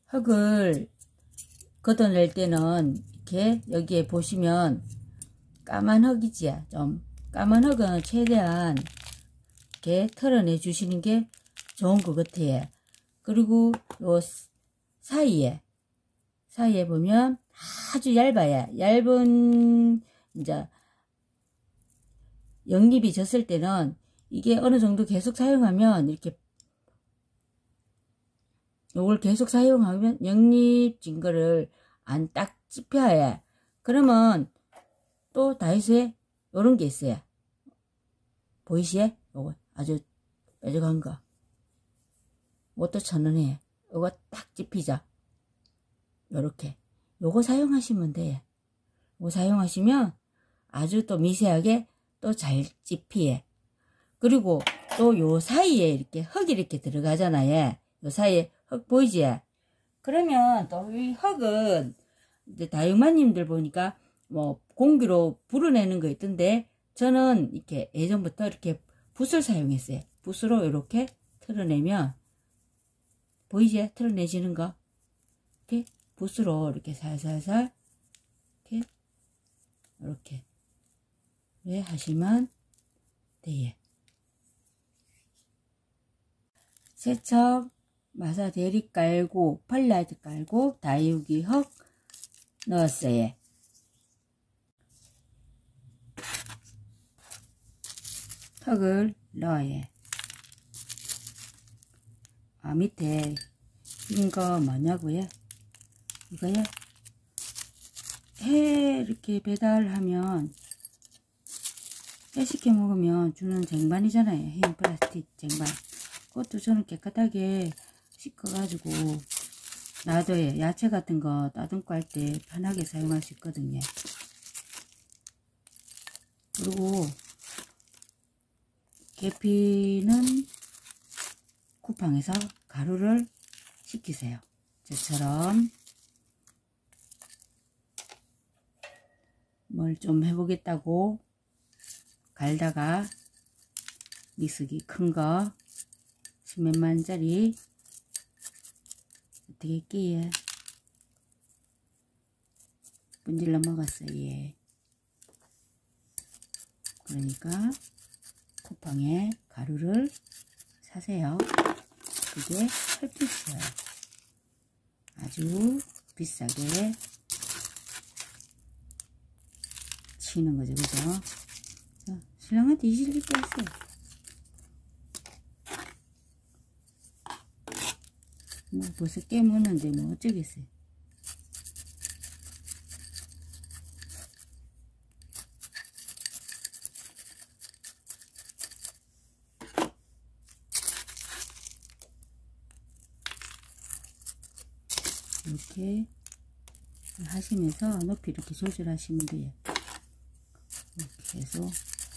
흙을 걷어낼 때는 이렇게 여기에 보시면 까만 흙이지. 좀 까만 흙은 최대한 이렇게 털어내 주시는 게 좋은 것 같아요. 그리고 요 사이에 보면 아주 얇아요. 얇은 이제 영립이 졌을 때는 이게 어느 정도 계속 사용하면 이렇게 요걸 계속 사용하면 영립진 거를 안 딱 찝혀야. 그러면 또 다이소에 요런 게 있어요. 보이시에? 요거 아주 뾰족한 거. 이것도 1,000원에 요거 딱 찝히죠. 요렇게 요거 사용하시면 돼요. 요거 사용하시면 아주 또 미세하게 또 잘 찝히에. 그리고 또 요 사이에 이렇게 흙이 이렇게 들어가잖아요. 요 사이에 흙 보이지? 그러면 또 이 흙은 이제 다육마님들 보니까 뭐 공기로 불어내는 거 있던데, 저는 이렇게 예전부터 이렇게 붓을 사용했어요. 붓으로 이렇게 털어내면 보이지? 털어내지는 거. 이렇게 붓으로 이렇게 살살살 이렇게 하시면 돼요. 세척 마사 대리 깔고 펄라이트 깔고 다육이 흙 넣었어요. 흙을 넣어요. 밑에 흰 거 뭐냐고요? 이거요? 해 이렇게 배달하면 해 시켜 먹으면 주는 쟁반이잖아요. 흰 플라스틱 쟁반. 그것도 저는 깨끗하게 씻어가지고 놔둬요. 야채 같은 거 따듬고 할 때 편하게 사용할 수 있거든요. 그리고 계피는 쿠팡에서 가루를 시키세요. 저처럼 뭘 좀 해보겠다고 갈다가 믹서기 큰 거 10몇만짜리 어떻게 끼에 분질러 먹었어요. 예. 그러니까 쿠팡에 가루를 사세요. 그게 헐빛이에요. 아주 비싸게 치는 거죠. 그죠? 자, 신랑한테 이실기 뺐어요. 뭐 벌써 깨무는데 뭐 어쩌겠어요. 이렇게 하시면서 높이 이렇게 조절하시면 돼요. 이렇게 해서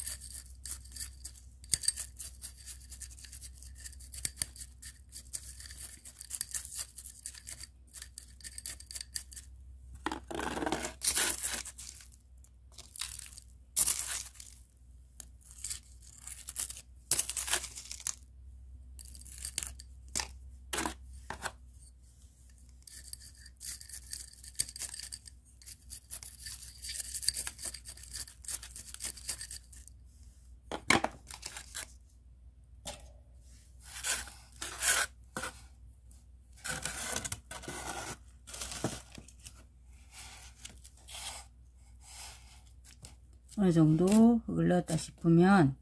어느 정도 흙을 넣었다 싶으면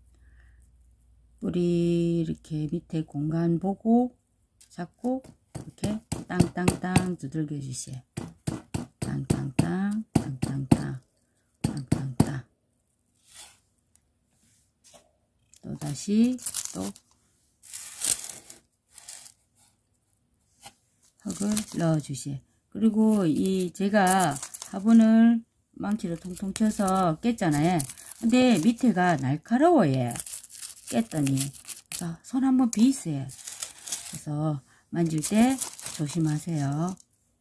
뿌리 이렇게 밑에 공간 보고 잡고 이렇게 땅땅땅 두들겨 주세요. 땅땅땅 땅땅땅 땅땅땅. 또 다시 또 흙을 넣어 주세요. 그리고 이 제가 화분을 망치로 통통 쳐서 깼잖아요. 근데 밑에가 날카로워요. 깼더니. 그래서 손 한번 비세요. 그래서 만질 때 조심하세요.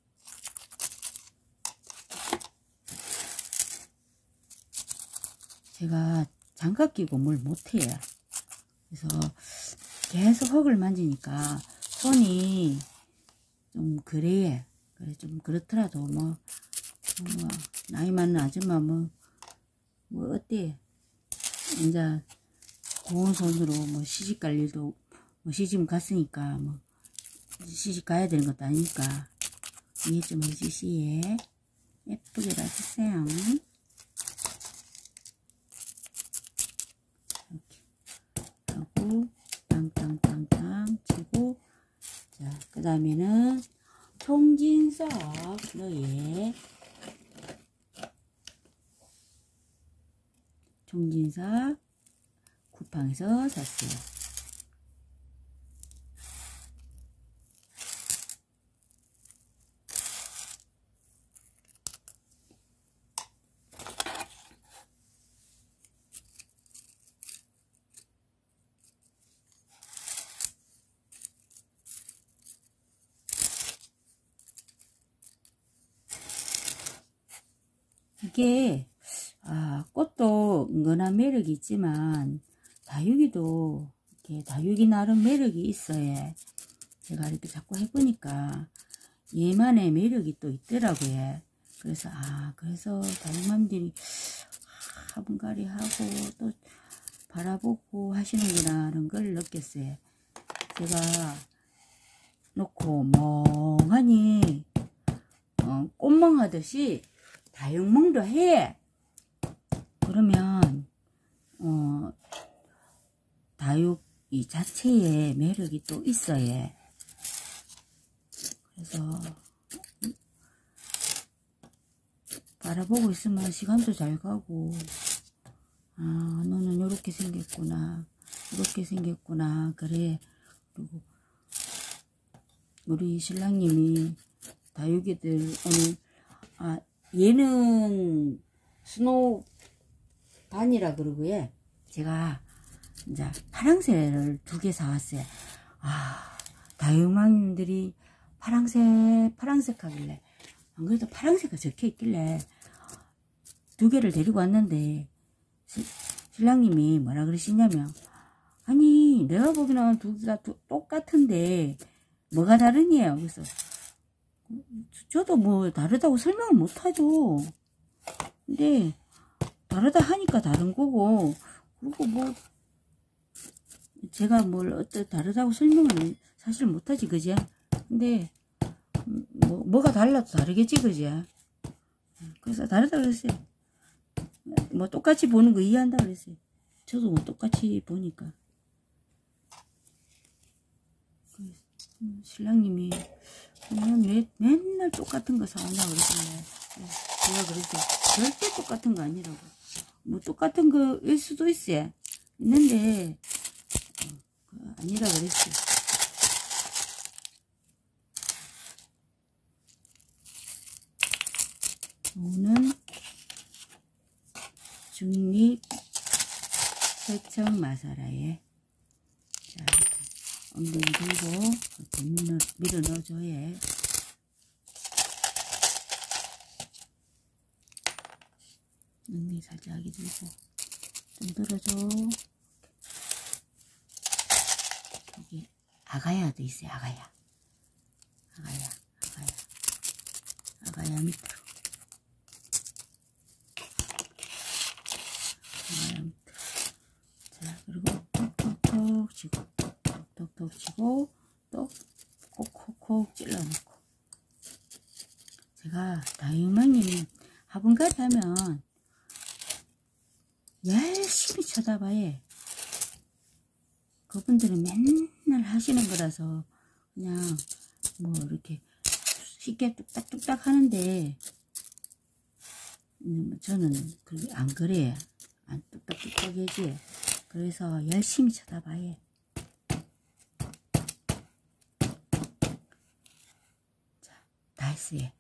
제가 장갑 끼고 뭘 못해요. 그래서 계속 흙을 만지니까 손이 좀 그래. 그래, 좀 그렇더라도 뭐 나이 많은 아줌마 뭐 어때? 이제 고운 손으로 뭐 시집 갈 일도 뭐 시집 갔으니까 뭐 시집 가야 되는 것도 아니니까 이해 좀 해주시에. 예쁘게 놔주세요. 이렇게 하고 땅땅땅땅 치고, 자, 그 다음에는 총진석 너의 총진석 쿠팡에서 샀어요. 이게 꽃도 은근한 매력이 있지만 다육이도 이렇게 다육이 나름 매력이 있어요. 제가 이렇게 자꾸 해보니까 얘만의 매력이 또 있더라고요. 그래서 그래서 다육맘들이 화분갈이 하고 또 바라보고 하시는구나 하는 걸 느꼈어요. 제가 놓고 멍하니 꽃멍하듯이 다육멍도 해. 그러면 다육 이 자체의 매력이 또 있어요. 그래서 바라보고 있으면 시간도 잘 가고, 너는 요렇게 생겼구나, 이렇게 생겼구나, 그래. 그리고 우리 신랑님이 다육이들 오늘 얘는 스노우 반이라 그러고요. 제가 이제 파랑새를 2개 사왔어요. 다육맘들이 파랑색 하길래, 안 그래도 파랑새가 적혀 있길래 2개를 데리고 왔는데, 신랑님이 뭐라 그러시냐면, 아니 내가 보기에는 2개 다 똑같은데 뭐가 다르냐요. 그래서 저도 뭐 다르다고 설명을 못하죠. 근데 다르다 하니까 다른 거고, 그리고 뭐 제가 뭘 다르다고 설명을 사실 못하지, 그지? 근데 뭐가 달라도 다르겠지, 그지? 그래서 다르다 그랬어요. 뭐 똑같이 보는 거 이해한다 그랬어요. 저도 뭐 똑같이 보니까. 신랑님이 맨날 똑같은 거 사오냐 그러길래 제가 그래서 절대 똑같은 거 아니라고. 뭐 똑같은 거일 수도 있어요. 있는데 아니라 그랬어요. 오는 중립 세청 마사라에, 자, 이렇게 엉덩이 들고 이렇게 밀어 넣어줘야. 엉덩이 살짝 하게 들고 좀 들어줘. 여기 아가야도 있어요. 아가야 밑으로. 자, 그리고 톡톡톡 치고, 톡톡톡 치고, 또 콕콕콕 찔러놓고. 제가 다육맘님 화분갈이 하면 열심히 쳐다봐요. 그분들은 맨날 하시는 거라서 그냥 뭐 이렇게 쉽게 뚝딱뚝딱 하는데, 저는 안 그래요. 안 뚝딱뚝딱 해지. 그래서 열심히 쳐다봐요. 자, 다 했어요.